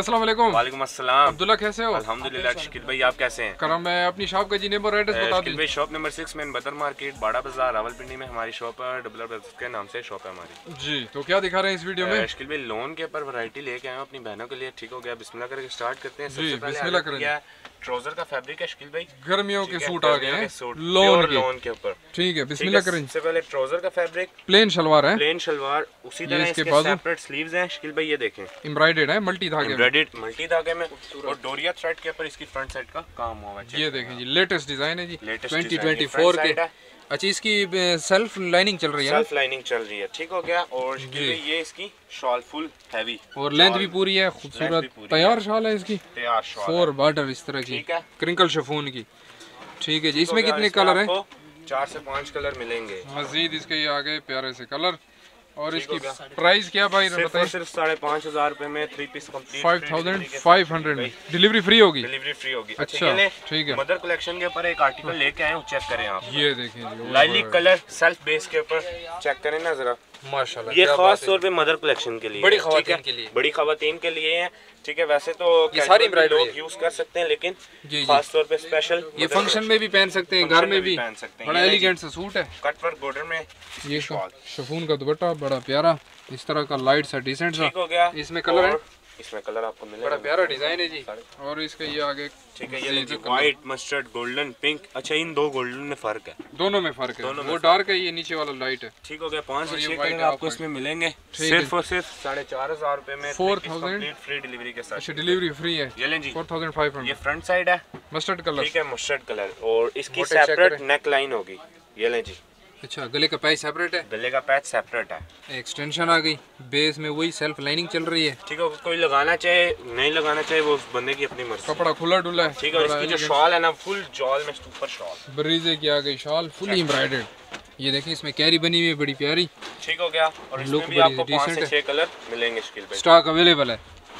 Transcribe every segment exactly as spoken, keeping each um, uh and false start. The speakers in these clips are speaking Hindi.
अस्सलाम वालेकुम। वालेकुम अस्सलाम। अब्दुल्ला कैसे हो? अल्हम्दुलिल्लाह। शकील भाई आप कैसे हैं? करम। मैं अपनी शॉप का जी नंबर एड्रेस बता शकील भाई शॉप नंबर सिक्स में बदर मार्केट बाड़ा बाजार रावलपिंडी में हमारी शॉप है। डबलर ब्रदर्स के नाम से शॉप है हमारी जी। तो क्या दिखा रहे हैं इस वीडियो में? शकील भाई लोन के ऊपर वैरायटी लेके आए हैं अपनी बहनों के लिए। ठीक हो गया, बिस्मिल्लाह करके स्टार्ट करते हैं। सबसे पहले बिस्मिल्लाह करें। ट्राउजर का फैब्रिक है शकील भाई, गर्मियों के सूट आ गए हैं लोन के लोन के ऊपर। ठीक है, बिस्मिल्लाह करें। सबसे पहले ट्राउजर का फैब्रिक, प्लेन शलवार है, प्लेन शलवार, उसी तरह इसके सेपरेट स्लीव्स हैं शकील भाई। ये देखें एम्ब्रॉयडर्ड है मल्टी धागे एम्ब्रॉयडर्ड मल्टी धागे में और डोरिया थ्रेड के ऊपर इसकी फ्रंट साइड का काम हुआ है। ये देखें जी, लेटेस्ट डिजाइन है जी, लेटेस्ट ट्वेंटी ट्वेंटी फोर के। अच्छा, इसकी सेल्फ लाइनिंग चल रही है? सेल्फ लाइनिंग चल रही है। ठीक हो गया। और ये इसकी शॉल फुल हैवी और लेंथ भी पूरी है, खूबसूरत तैयार शॉल है इसकी, तैयार शॉल, फोर बॉर्डर इस तरह की, क्रिंकल शिफॉन की। ठीक है जी। इसमें कितने कलर हैं? चार से पाँच कलर मिलेंगे। मजीद इसके ये आगे प्यारे से कलर। और इसकी प्राइस क्या भाई बताइए? सिर्फ साढ़े पाँच हजार रुपए में three piece complete five thousand five hundred में डिलीवरी फ्री होगी? डिलीवरी फ्री होगी। अच्छा, ठीक है। मदर कलेक्शन के ऊपर एक आर्टिकल लेके आए हूँ, चेक करें आप। ये देखें, लाइलिक कलर सेल्फ बेस के ऊपर चेक करें ना जरा, माशाल्लाह। ये खास तौर पे मदर कलेक्शन के लिए, बड़ी खवातीन के लिए, बड़ी खवातीन के लिए है। ठीक है, वैसे तो ये सारी लोग यूज कर सकते हैं, लेकिन खास तौर पे स्पेशल ये फंक्शन में भी पहन सकते हैं, घर में भी पहन सकते हैं। बड़ा एलिगेंट सा सूट है, कट वर्क बॉर्डर में। ये शिफॉन का दुपट्टा बड़ा प्यारा, इस तरह का लाइट सा डिसेंट सा। ठीक हो गया। इसमें कलर है, इसमें कलर आपको मिलेगा, बड़ा प्यारा डिजाइन है जी। और इसके ये आगे ठीक है, ये व्हाइट, मस्टर्ड, गोल्डन, पिंक। अच्छा, इन दो गोल्डन में फर्क है, दोनों में फर्क है, वो डार्क है, ये नीचे वाला लाइट है। ठीक हो गया। पाँच से छह कलर आपको इसमें मिलेंगे सिर्फ और सिर्फ साढ़े चार हजार रुपए में, फोर थाउजेंड फ्री डिलीवरी के साथ। अच्छा, डिलीवरी फ्री है। ये लें जी, फोर थाउजेंड फाइव हंड्रेड। ये फ्रंट साइड है, मस्टर्ड कलर। ठीक है, मस्टर्ड कलर, और इसकी सेपरेट नेक लाइन होगी। ये लें जी। अच्छा, गले का पैच सेपरेट है, गले का पैच सेपरेट है, एक्सटेंशन आ गई, बेस में वही सेल्फ लाइनिंग चल रही है। ठीक है, कोई लगाना चाहे नहीं लगाना चाहे वो उस बंदे की अपनी मर्जी। कपड़ा खुला डुला है। ठीक है, इसकी जो शॉल है ना, फुल जॉल में सुपर शॉल, बरीजे की आ गई शॉल, फुली एम्ब्रॉयडर्ड। ये देखिए, इसमें कैरी बनी हुई है, बड़ी प्यारी। ठीक हो गया। और इसमें भी आपको पाँच से छह कलर मिलेंगे शकील भाई, स्टॉक अवेलेबल है।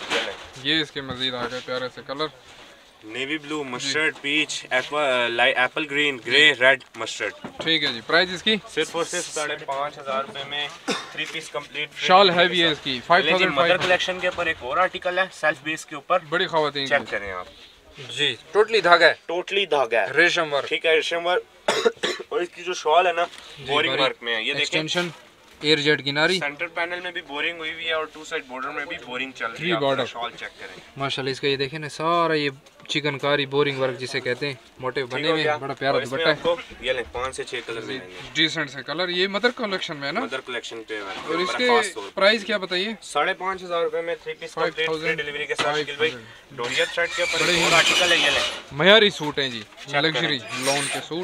ये इसके मजीद आ गए प्यारे से colour, navy blue, mustard, peach, apple green, grey, red, mustard. ठीक है जी। प्राइस इसकी सिर्फ और सिर्फ साढ़े पाँच हजार रुपए में three piece complete. Shawl heavy है इसकी, फाइव थाउजेंड। मदर कलेक्शन के ऊपर एक और आर्टिकल है सेल्फ बेस के ऊपर, बड़ी खवातीन, चेक करें आप जी। टोटली धागा है, टोटली धागा है, रेशम वर्क। ठीक है, रेशम वर्क। और इसकी जो शॉल है ना, बोरिंग वर्क में है। ये देखिए, एक्सटेंशन, एयर जेट किनारी, सेंटर पैनल में भी बोरिंग हुई हुई है और टू साइड बॉर्डर में भी बोरिंग चल रही है। बॉर्डर शॉल चेक करें माशाल्लाह। इसका ये देखें ना, सारा ये चिकनकारी बोरिंग वर्क जिसे कहते हैं, मोटे बने हुए, बड़ा प्यारा दुपट्टा है। ये ले पाँच से छह कलर मिलेंगे, डिसेंट से कलर। ये मदर कलेक्शन में है ना? मदर कलेक्शन पे है। और इसके प्राइस क्या बताइए? साढ़े पाँच हजार रुपए में three piece complete free delivery के साथ शकील भाई। डोरिया थ्रेड के ऊपर एक और आर्टिकल है, ये ले मयारी सूट है जी, लग्जरी लॉन के सूट,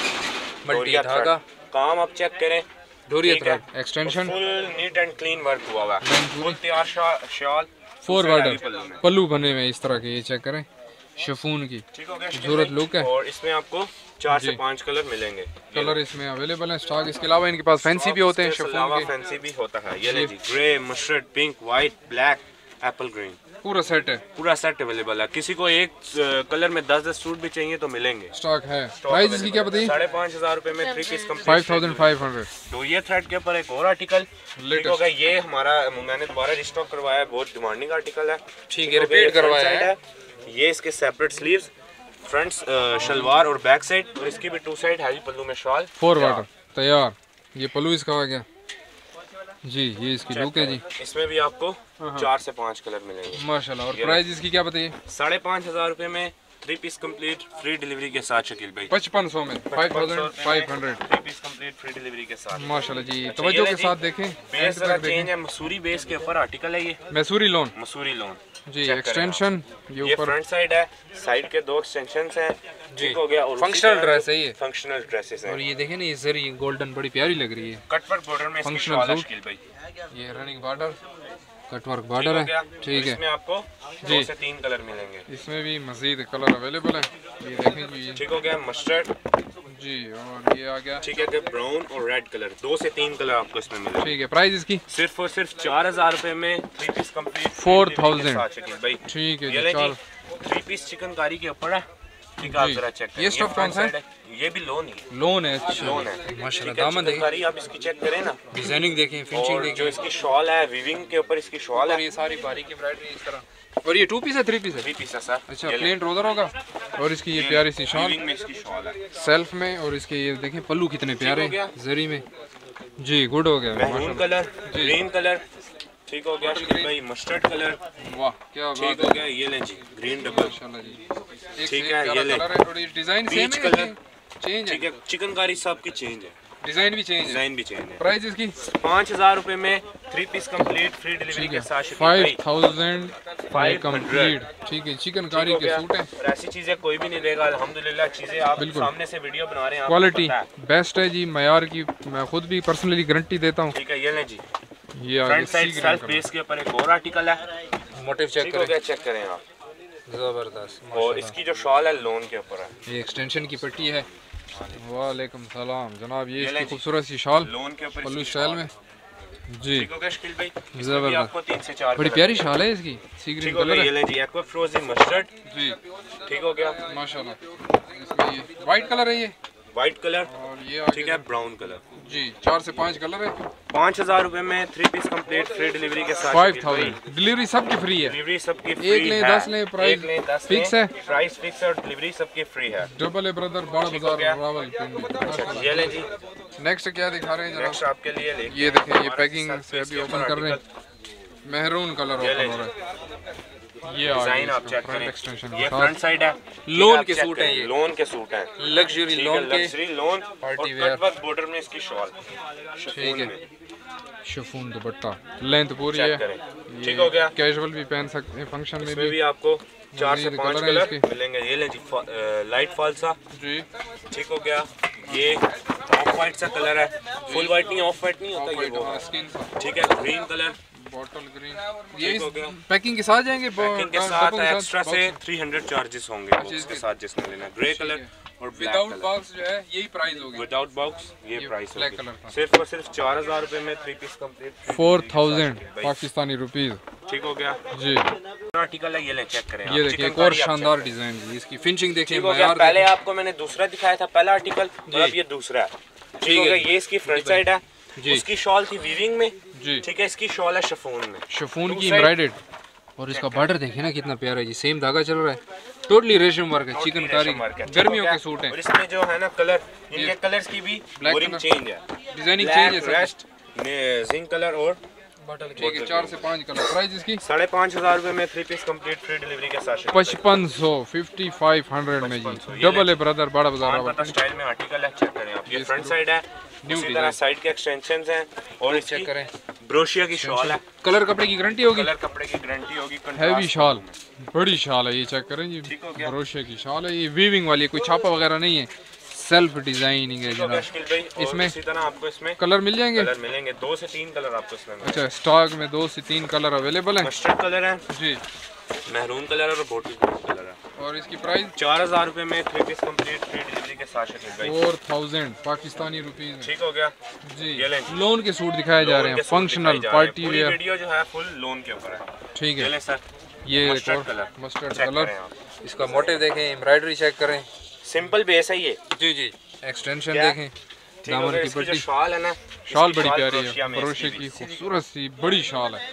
मल्टी धागा काम आप चेक करें। डोरिया thread extension, full neat and clean work हुआ हुआ है, फुल तैयार शॉल, फोर बॉर्डर पल्लू बने हुए इस तरह के, ये चेक करें, शिफॉन की खूबसूरत लुक है। और इसमें आपको चार से पाँच कलर मिलेंगे, कलर इसमें अवेलेबल है स्टॉक। इसके अलावा इनके पास फैंसी भी होते हैं, शिफॉन के फैंसी भी होता है। ये ले जी, grey, mustard, pink, white, black, apple green, पूरा सेट है, पूरा सेट अवेलेबल है। किसी को एक कलर में दस दस सूट भी चाहिए तो मिलेंगे, स्टॉक है। प्राइस इसकी क्या बताइए? साढ़े पाँच हजार रुपए में three piece complete, five thousand five hundred. तो ये थ्रेड के ऊपर एक और आर्टिकल लेटेस्ट होगा। ये हमारा मैंने दोबारा रिस्टॉक करवाया है, बहुत डिमांडिंग आर्टिकल है। ठीक है, रिपीट करवाया है। ये इसके सेपरेट स्लीव्स, फ्रंट शलवार और बैक साइड, और इसकी भी टू साइड हैवी पल्लू में शॉल, फोर वाटर तैयार। ये पल्लू इसका आ गया जी, ये इसकी लुक है जी। इसमें भी आपको चार से पाँच कलर मिलेंगे माशाल्लाह। और प्राइस इसकी क्या बताइए? साढ़े पाँच हजार रुपए में three piece complete free delivery के साथ शकील भाई, पचपन सौ में five thousand five hundred three piece complete free delivery के साथ माशाल्लाह जी। तवज्जो के साथ देखें, बेस जरा चेंज है, मसूरी बेस के ऊपर आर्टिकल है ये, मसूरी लोन, मसूरी लोन जी। एक्सटेंशन ये ऊपर, फ्रंट साइड है, साइड के दो एक्सटेंशंस हैं, ठीक हो गया। और फंक्शनल ड्रेस है ये, फंक्शनल ड्रेसेस हैं। और ये देखें ना, ये जरी गोल्डन बड़ी प्यारी लग रही है, कट वर्क बॉर्डर में फंक्शनल शकील भाई। ये running border, cut work border है, ठीक है। इसमें आपको दो से तीन कलर मिलेंगे, इसमें भी मजीद कलर अवेलेबल है। ये देखें जी, ठीक हो गया, मस्टर्ड जी, और ये आ गया, ठीक है, ब्राउन और रेड कलर, दो से तीन कलर आपको इसमें मिलेंगे। ठीक है। प्राइस इसकी सिर्फ और सिर्फ चार हजार रुपए में three piece complete, four thousand भाई, ठीक है जी। चार थ्री पीस चिकनकारी के ऊपर है, ठीक है, आप जरा चेक करें। ये स्टफ कौन सा है? ये भी लोन है, लोन है, अच्छा लोन है माशाल्लाह। दामन देखिए, आप इसकी चेक करें ना, डिजाइनिंग देखें, फिनिशिंग देखें, जो इसकी शॉल है, वीविंग के ऊपर इसकी शॉल है, ये सारी बारीक एम्ब्रॉयडरी इस तरह, और ये टू पीस है थ्री पीस है? थ्री पीस है सर। अच्छा, प्लेन ट्राउजर होगा और इसकी ये प्यारी सी शॉल में इसकी शॉल है सेल्फ में, और इसके ये देखें पल्लू कितने प्यारे जरी में जी। गुड हो गया। मैरून कलर, ग्रीन कलर, ठीक हो गया भाई, मस्टर्ड कलर, वाह क्या बात ठीक हो गया। ये लें जी ग्रीन डबल, माशाल्लाह जी। ठीक है। ये ले डिजाइन सेम बीच है कलर, चेंज ठीक है। चिकनकारी सब की चेंज है, डिजाइन भी चेंज है, डिजाइन भी चेंज है। प्राइस इसकी पाँच हजार रुपए में three piece complete free delivery के साथ फाइव थाउजेंड फाइव कंप्लीट, ठीक है। चिकनकारी के सूट हैं और ऐसी चीजें कोई भी नहीं देगा अल्हम्दुलिल्लाह। चीजें आप सामने से वीडियो बना रहे हैं, क्वालिटी बेस्ट है जी, मयार की मैं खुद भी पर्सनली गारंटी देता हूँ। ठीक है। ये लें जी, ये फ्रंट साइड सेल्फ बेस के ऊपर एक और आर्टिकल है, मोटिव चेक ठीक हो गया, चेक करें आप। जबरदस्त। और इसकी जो शॉल है लोन के ऊपर है, ये एक्सटेंशन की पट्टी है। वालेकुम सलाम जनाब, ये इसकी खूबसूरत सी शॉल लोन के ऊपर पल्लू स्टाइल में जी। ठीक हो गया शकील भाई, जबरदस्त, आपको तीन से चार बड़ी प्यारी शॉल है इसकी, सी ग्रीन कलर है। ये लें जी, एक्वा फ्रोजी मस्टर्ड जी, ठीक हो गया माशाल्लाह। इसमें ये वाइट कलर है, ये व्हाइट कलर, और ये ठीक है ब्राउन कलर जी। चार से पाँच कलर है। पाँच हजार रुपए में three piece complete free delivery के साथ। फाइव थाउजेंड डिलीवरी सबकी फ्री है। डिलीवरी सबकी फ्री एक लें दस लें, प्राइस फिक्स है, प्राइस फिक्स है और डिलीवरी सबकी फ्री है। डबल ए ब्रदर बड़ा बाजार रावलपिंडी। ये लें जी, नेक्स्ट क्या दिखा रहे हैं जनाब? नेक्स्ट आपके लिए लेके ये देखें, ये पैकिंग से अभी ओपन कर रहे हैं, मेहरून कलर ओपन हो रहा है। ये डिजाइन आप चेक फ्रंट करें, एक्सटेंशन ये फ्रंट साइड है, लोन के सूट हैं, ये लोन के सूट हैं, लग्जरी लोन के लग्जरी लोन पार्टी और वेयर। कट वर्क बॉर्डर में इसकी शॉल, ठीक है, शिफॉन दुपट्टा, लेंथ पूरी है, ठीक हो गया। कैजुअल भी पहन सकते हैं, फंक्शन में इसमें भी भी आपको चार से मज़ीद पाँच कलर हैं कलर इसके। मिलेंगे। ये लें जी, लाइट फालसा जी, ठीक हो गया। ये ऑफ वाइट सा कलर है, फुल वाइट नहीं, ऑफ वाइट नहीं होता ये वो, स्किन ठीक है। ग्रीन कलर, बॉटल ग्रीन, ये ठीक हो गया। पैकिंग के साथ जाएंगे, पैकिंग के साथ एक्स्ट्रा से तीन सौ चार्जेस होंगे अच्छा, उसके साथ जिसने लेना। ग्रे कलर और ब्लैक विदाउट कलर, बॉक्स जो है यही प्राइस होगी। विदाउट बॉक्स ये ये प्राइस ब्लैक होगी कलर का। सिर्फ और सिर्फ चार हजार रुपए में three piece complete four thousand Pakistani rupees, ठीक हो गया जी। आर्टिकल है, ये ले चेक करें ये देखिए एक और शानदार डिजाइन जी, इसकी फिनिशिंग देखिए, ठीक हो गया। मयार पहले देखिए। आपको मैंने दूसरा दिखाया था पहला आर्टिकल, और अब ये दूसरा है, ठीक हो गया। ये इसकी फ्रंट साइड है, उसकी शॉल थी वीविंग में जी, ठीक है। इसकी शॉल है शिफॉन में, शिफॉन की एम्ब्रॉयडर्ड, और इसका बॉर्डर देखिए ना कितना प्यारा है जी, सेम धागा चल रहा है, टोटली रेशम वर्क है, चिकनकारी गर्मियों के सूट हैं। और इसमें जो है ना कलर, इनके कलर्स की भी बोरिंग चेंज है, डिजाइनिंग चेंज है, रेस्ट जिंक कलर और ठीक है। चार से पाँच कलर, प्राइस इसकी साढ़े पाँच हजार रुपए में three piece complete free delivery के साथ। पचपन सौ फिफ्टी फाइव हंड्रेड में जी, डबल ए ब्रदर बड़ा बाजार स्टाइल में आर्टिकल है, चेक करें आप। ये फ्रंट साइड है, इसी तरह साइड के एक्सटेंशंस हैं, और इसकी चेक करें, ब्रोशिया की शॉल है, कलर कपड़े की गारंटी होगी, कलर कपड़े की गारंटी होगी। हैवी शॉल, बड़ी शॉल है ये, चेक करें जी, ब्रोशिया की शॉल है, ये वीविंग वाली, कोई छापा वगैरह नहीं है, सेल्फ डिजाइनिंग है जनाब। इसमें इसी तरह आपको इसमें कलर मिल जाएंगे, कलर मिलेंगे, दो से तीन कलर आपको इसमें मिलेंगे। अच्छा, स्टॉक में दो से तीन कलर अवेलेबल हैं मस्टर्ड कलर है जी, मैरून कलर और बोटल ग्रीन कलर है। और इसकी प्राइस चार हजार रुपए में three piece complete free delivery के साथ शकील भाई, फोर थाउजेंड पाकिस्तानी रुपीज में, ठीक हो गया जी। ये लें। लोन के सूट दिखाए जा रहे हैं, फंक्शनल पार्टी वेयर, वीडियो जो है फुल लोन के ऊपर है, ठीक ये है। लें सर। ये mustard colour, mustard check colour, करें आप। इसका मोटिव देखें, एम्ब्रॉयडरी चेक करें, सिंपल बेस है ये, जी जी, एक्सटेंशन क्या? देखें, ठीक हो दामन गया। की इसकी जो पट्टी, शॉल है ना, शॉल इसकी बड़ी प्यारी क्रोशिया है, में क्रोशे इसकी की भी। खूबसूरत सी बड़ी शॉल है,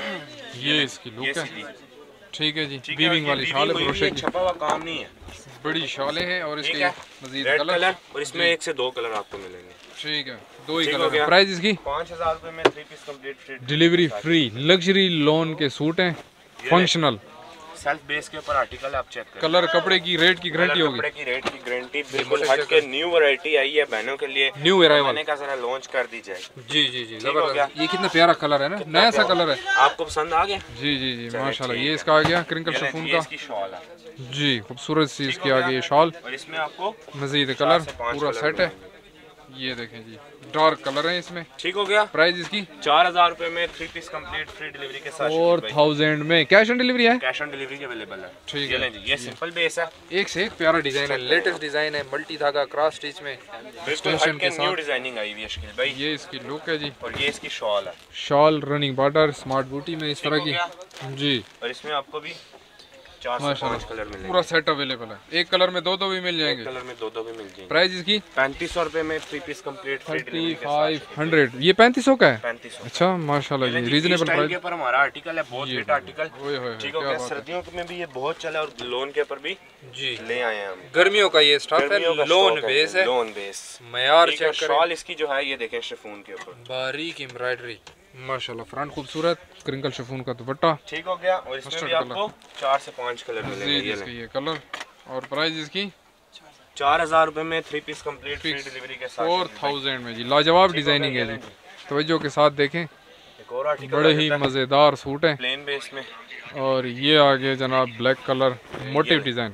ये इसकी ये लुक है, सीधी, ठीक है जी। ठीक है। वीविंग वाली ये शॉल है, weaving क्रोशे हुई है, की छपा हुआ काम नहीं है, बड़ी शॉलें हैं, और ठीक इसके है। मजीद रेड कलर, कलर और इसमें एक से दो कलर आपको मिलेंगे, ठीक है, दो ही ठीक हो कलर गया। है। प्राइस इसकी पाँच हजार रुपए में three piece complete free delivery free, luxury lawn के सूट हैं, फंक्शनल, सेल्फ बेस के ऊपर आर्टिकल आप चेक करें। कलर कपड़े की रेट की गारंटी होगी, कपड़े की रेट की गारंटी बिल्कुल हट के न्यू वैरायटी आई है बहनों के लिए, न्यू अराइवल, मैंने कहा जरा लॉन्च कर दी जाए। जी जी जी, ठीक हो गया। जबरदस्त। ये कितना प्यारा कलर है ना, नया सा कलर है, आपको पसंद आ गया? जी जी जी, चलिए, माशाल्लाह। ठीक ये है। इसका आ गया क्रिंकल ये शिफॉन ये का, इसकी शॉल है जी, खूबसूरत सी इसके हो आगे गया। ये शॉल, और इसमें आपको मजीद कलर से पाँच पूरा कलर सेट है, मिलेंगे। ये देखें जी, डार्क कलर है इसमें। ठीक हो गया। प्राइस इसकी चार हजार रुपए में three piece complete free delivery के साथ फोर थाउजेंड में कैश ऑन डिलीवरी है, कैश ऑन डिलीवरी अवेलेबल है। ठीक ये है। लें जी, ये सिंपल बेस है, एक से एक प्यारा डिजाइन है, लेटेस्ट डिजाइन है, मल्टी धागा क्रॉस स्टिच में, बिल्कुल एक्सटेंशन हट के के न्यू साथ। डिजाइनिंग आई हुई है शकील भाई। ये इसकी लुक है जी, और ये इसकी शॉल है, शॉल रनिंग बॉर्डर स्मार्ट बूटी में इस तरह ठीक हो की, जी। और इसमें आपको भी चार से पाँच कलर मिलेंगे। पूरा सेट अवेलेबल है। एक कलर में दो दो भी मिल जाएंगे। एक कलर में दो दो भी मिल जाएंगे। प्राइस इसकी पैंतीस सौ रुपए में three piece complete thirty five hundred. ये पैंतीस सौ का है। पैंतीस सौ। अच्छा माशाल्लाह जी, रीजनेबल प्राइस के ऊपर हमारा आर्टिकल है, बहुत हिट आर्टिकल। ठीक हो गया, सर्दियों में भी ये बहुत चला और लोन के ऊपर भी जी ले आए हैं हम। गर्मियों का ये स्टॉक है, लोन बेस है, लोन बेस। मयार चेक करें। शॉल इसकी जो है ये देखें शिफॉन के ऊपर बारीक एम्ब्रॉयडरी माशाल्लाह, फ्रंट खूबसूरत, क्रिंकल शिफॉन का दुपट्टा। ठीक हो गया, और इसमें भी आपको चार से पाँच कलर मिलेंगे। इसके ये कलर और प्राइस इसकी चार हजार रुपए में three piece complete free delivery के साथ फोर थाउजेंड में जी। लाजवाब डिजाइनिंग है जी, तवज्जो के साथ देखें। एक और आर्टिकल बड़े ही मजेदार सूट है प्लेन बेस में, और ये आगे जनाब ब्लैक कलर मोटिव डिजाइन।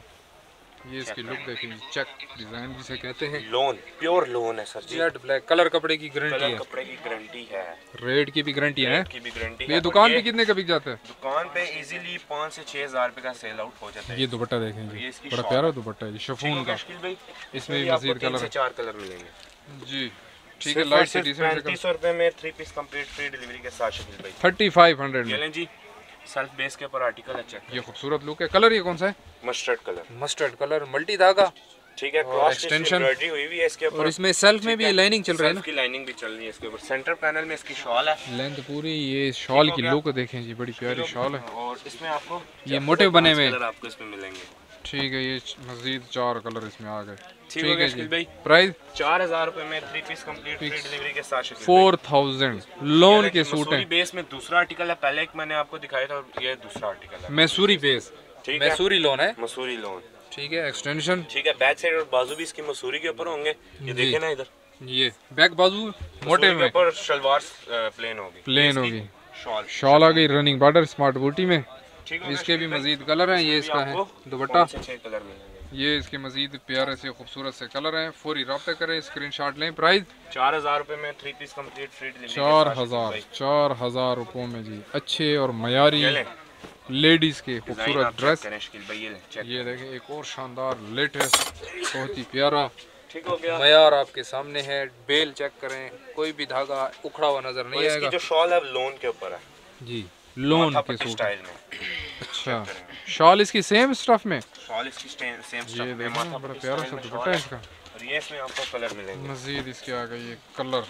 ये इसकी लुक देखें, चेक डिजाइन जिसे कहते हैं। लोन प्योर लोन है सर जी, जेट ब्लैक कलर कपड़े की गारंटी है, कपड़े की गारंटी है, रेट की भी गारंटी है, की भी गारंटी ये दुकान पे कितने का बिक जाता है? दुकान पे इजीली पाँच से छह हजार रुपए का सेल आउट हो जाता है। ये दुपट्टा देखें जी, बड़ा प्यारा दुपट्टा है शिफॉन का। इसमें भी मजीद कलर चार कलर मिलेंगे जी। ठीक है, लाइट से डिसेंट पैंतीस सौ रुपए में three piece complete free delivery के साथ शकील भाई थर्टी फाइव हंड्रेड में। चलें जी, सेल्फ बेस के ऊपर आर्टिकल है, चेक। ये खूबसूरत लुक है। कलर ये कौन सा है? Mustard colour. Mustard colour, multi धागा, ठीक है, क्रॉस एक्सटेंशन एम्ब्रॉयडरी हुई हुई है इसके ऊपर, और इसमें सेल्फ में भी लाइनिंग चल रही है ना, इसकी लाइनिंग भी चल रही है इसके ऊपर। सेंटर पैनल में इसकी शॉल है, लेंथ पूरी। ये शॉल की लुक देखें जी, बड़ी प्यारी शॉल है, और इसमें आपको ये मोटिव बने हुए आपको इसमें मिलेंगे। ठीक है, ये मजीद चार कलर इसमें आ गए। ठीक है जी भाई, प्राइस चार हजार रुपए में three piece complete free delivery के साथ फोर थाउजेंड लोन के सूट है। बेस में दूसरा आर्टिकल है, पहले एक मैंने आपको दिखाया था, और ये दूसरा आर्टिकल है मैसूरी बेस, ठीक है, मैसूरी लोन है, मसूरी लोन। ठीक है, एक्सटेंशन, ठीक है, बैक साइड और बाजू भी इसकी मसूरी के ऊपर होंगे। ये देखे ना इधर, ये बैक बाजू मोटे में, ऊपर शलवार प्लेन होगी, प्लेन होगी, शॉल शॉल आ गई रनिंग बॉर्डर स्मार्ट बूटी में। ठीक है, इसके भी मजीद कलर हैं। ये इसका है दुपट्टा, छह कलर मिलेंगे। ये इसके मजीद प्यारे से खूबसूरत से कलर हैं। फौरी रब्ता करें, स्क्रीनशॉट लें। प्राइस चार हजार रुपए में three piece complete free delivery. चार हजार चार हजार रुपयों में जी, अच्छे और मयारी लेडीज के खूबसूरत ड्रेस। ये देखें, एक और शानदार लेटेस्ट, बहुत ही प्यारा। ठीक हो गया, मयार आपके सामने है। बेल चेक करें, कोई भी धागा उखड़ा हुआ नजर नहीं आएगा। जो शॉल है लोन के ऊपर है जी, लोन के सूट स्टाइल में। अच्छा, शॉल इसकी सेम स्टफ में, शॉल इसकी सेम स्टफ ये में, देखो बड़ा प्यारा सा दुपट्टा है इसका। और ये इसमें आपको कलर मिलेंगे मजीद इसके आ गई ये कलर।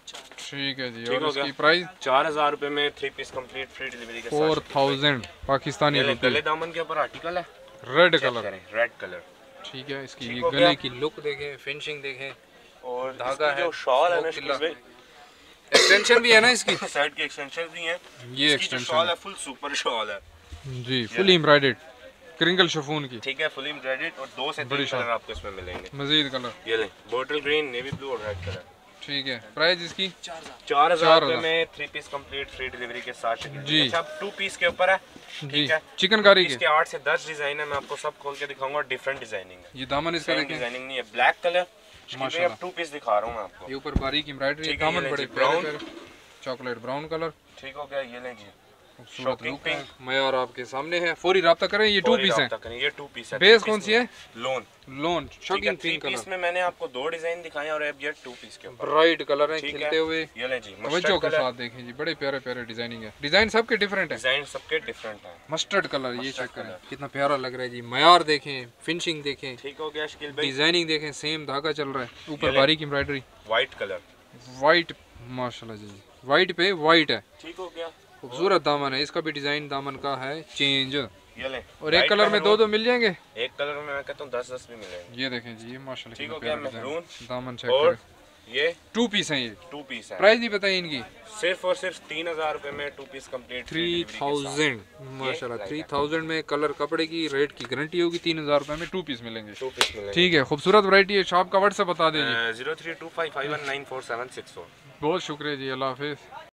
ठीक है जी, ठीक और हो इसकी गया। प्राइस चार हजार रुपए में three piece complete free delivery के साथ। फोर थाउजेंड पाकिस्तानी गले रुपये। दामन के ऊपर आर्टिकल है, रेड कलर, रेड कलर। ठीक है, इसकी ठीक ये हो गले गया। की लुक देखें, फिनिशिंग देखें, और धागा है, जो शॉल है ना किला। शकील भाई, एक्सटेंशन भी है ना इसकी, साइड के एक्सटेंशन भी हैं। ये इसकी जो शॉल एक्सटेंशन है फुल सुपर शॉल है जी, फुल एम्ब्रॉयडर्ड क्रिंकल शिफॉन की। ठीक है, फुल एम्ब्रॉयडर्ड, और दो से तीन कलर आपको इसमें मिलेंगे। मजीद कलर, ये लें, बॉटल ग्रीन, नेवी ब्लू और रेड कलर। ठीक है, प्राइस इसकी चार हजार रुपए में three piece complete free delivery के साथ जी। अच्छा, टू पीस के ऊपर है, जी, ठीक है, चिकनकारी के। इसके आठ से दस डिजाइन है, मैं आपको सब खोल के दिखाऊंगा। डिफरेंट डिजाइनिंग है, ये दामन इसका देखें, डिजाइनिंग नहीं है, ब्लैक कलर। माशाल्लाह, अब टू पीस दिखा रहा हूँ मैं आपको। ये ऊपर बारीक एम्ब्रॉयडरी, ठीक है, दामन ये बड़े लें जी, प्यारे ब्राउन। प्यारे, चॉकलेट ब्राउन कलर। ठीक हो गया, ये लें जी, खूबसूरत शॉकिंग लुक है। पिंक। मयार आपके सामने है, फौरी रब्ता करें। ये टू फौरी पीस है, रब्ता करें, ये टू पीस है। बेस कौन सी है? लोन। लोन, ठीक है, shocking three pink piece colour, में मैंने आपको दो डिजाइन दिखाए, और अब ये टू पीस के ऊपर ब्राइट कलर है, ठीक खिलते है। हुए। ये लें जी, तवज्जो मस्टर्ड के कलर। साथ देखें जी, बड़े प्यारे प्यारे डिजाइनिंग है। डिजाइन सबके डिफरेंट है, डिजाइन सबके डिफरेंट है। मस्टर्ड कलर, ये मस्टर्ड चेक करें कलर। कितना प्यारा लग रहा है जी। मयार देखें, फिनिशिंग देखें, ठीक हो गया शकील भाई, डिजाइनिंग देखें, सेम धागा चल रहा है, ऊपर ये ले। बारीक एम्ब्रॉयडरी, व्हाइट कलर। वाइट, माशाल्लाह जी, वाइट पे वाइट है, ठीक हो गया, खूबसूरत दामन है। इसका भी डिजाइन दामन का है चेंज, ये लें। और एक कलर में दो दो मिल जाएंगे। एक कलर में मैं कहता हूँ दस दस भी मिलेंगे। ये देखें जी, ये माशाल्लाह ठीक कितना हो गया, प्यारा डिजाइन। महरून। दामन चेक और करें, ये टू पीस हैं ये। टू पीस है, प्राइस नहीं बताइए इनकी, सिर्फ और सिर्फ तीन हजार रुपए में two piece complete three thousand माशाल्लाह, थ्री थाउजेंड में कलर कपड़े की रेट की गारंटी होगी। तीन हजार रुपए में टू पीस मिलेंगे। टू पीस मिलेंगे। ठीक है, खूबसूरत वैरायटी है। शॉप का व्हाट्सएप बता दीजिए। Zero three two five five one nine four seven six four. बहुत शुक्रिया जी, अल्लाह हाफिज़।